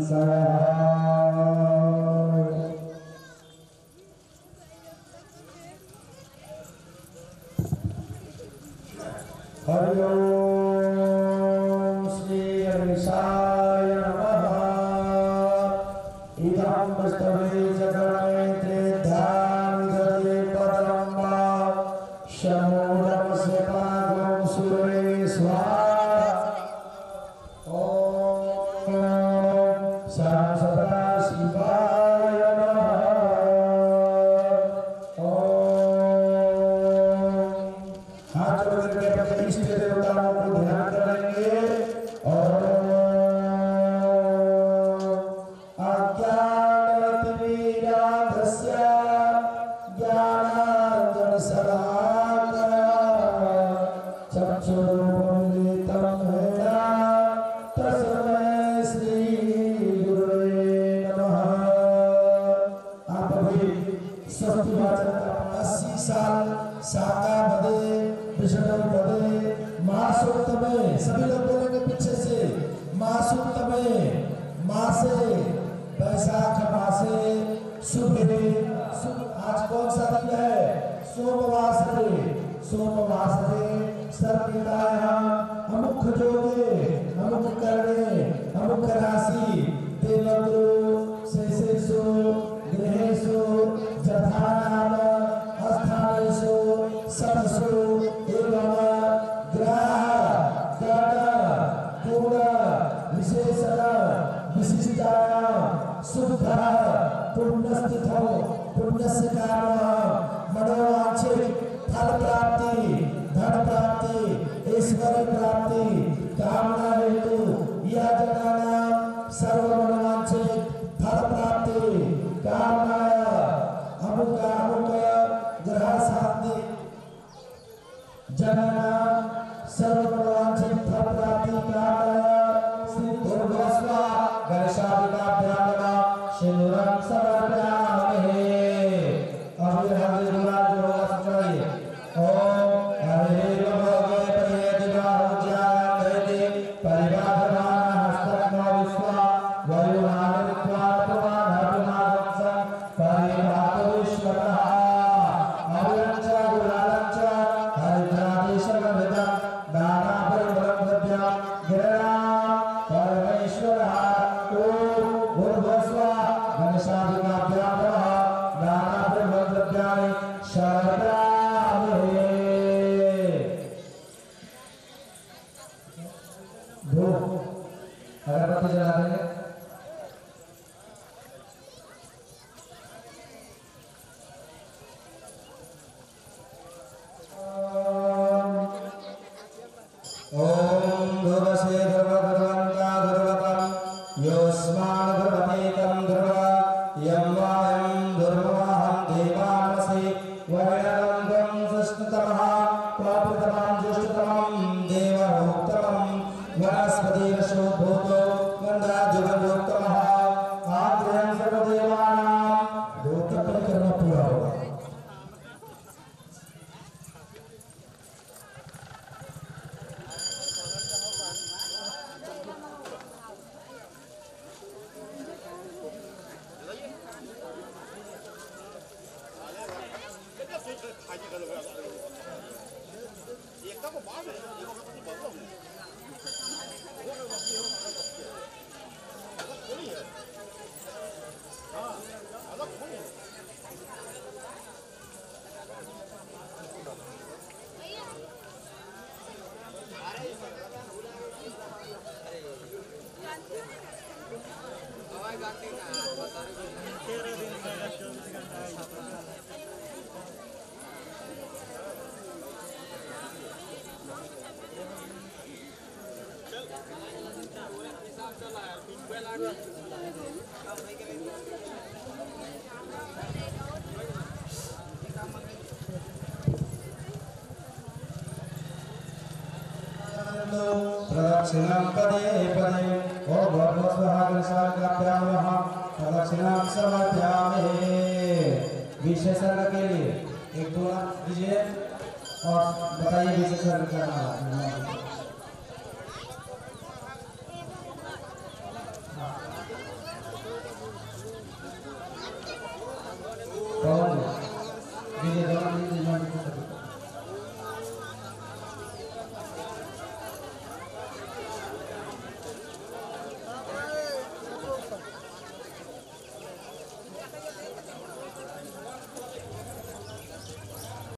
हरि ओम श्री गणेशाय नमः। इदं पुस्तके जगन्ते ध्यान गते पदं वा शमोदं सेवागं सुरे स्वाहा। ओम सदा शिवाय नमः। हाथ जोड़ करके अपने इष्ट देवताओं को ध्यान करेंगे और अज्ञानतिमिरान्धस्य ज्ञानाञ्जनशलाकया चक्षुरुन्मीलितं येन तस्मै श्रीगुरुवे नमः। आप अभी स्वस्ति वाचन का 80 साल साका बदे विष्णु बदे मासूक्तमे सभी लोग बोलेंगे पीछे से मासूक्तमे मासे बैसाख मासे शुभ आज कौन सा दिन है? सोमवासरे सोमवासरे सर्वपितायां अमुख जोगे अमुख करणे अमुख राशि देवगुरु शेषेषु गृहेषु जथानाम स्थानेषु सदसु एवं ग्रह गण गुण विशेषण विशिष्टायां शुद्ध पुण्यस्थितौ पुण्यस्य कामः मनोवांछित फल प्राप्ति धन प्राप्ति ऐश्वर्य प्राप्ति कामना हेतु यह जनानां सर्व मनोवांछित फल प्राप्ति कामना अमुक अमुक ग्रह शांति जनानां सर्व मनोवांछित फल प्राप्ति कामना श्री भूर्भुवस्व गणेशादिकाभ्यां नमः सिंदूरं समर्पयामहे। अभी हमारे गुलाब जो होगा चाहिए ओम हरे भगवे परियदिवाहुज्यां देति परिवारमान हस्तम विश्वा वायुनामित्वा पुमान हरिनादंसं परिवातुष्वतः अवलंच गुलालंच हरिद्रादेशगविदं नाना परिमलं द्रव्यं गिरणा परमेश्वरः ओम भूर्भुवस्व गणेशादिकाभ्यां नमः नाना परिमलं द्रव्याणि शरणामहे। धूप अगरबत्ती जला देंगे। ओम ध्रुवसे ध्रुवभगवन्ता ध्रुवतं योऽस्मान् ध्रुवते तं ध्रुव यं वायं ध्रुवमहं देवानसि वैरणं त्वं सुष्णुतमः त्वापृतमं ज्येष्ठतमं देवभोक्तमं वनस्पतिरसोद्भूतो गन्धाजुगन्धोत्तमः आद्यं सर्वदेवानां धूपपरिक्रमः पूरा होगा। प्रदक्षिणां पदे पदे ओम भगवतः गणेशादिकाभ्यां नमः प्रदक्षिणां समर्पयामहे। विशेषण के लिए एक दो दीजिए और बताइए विशेषण क्या नाम है।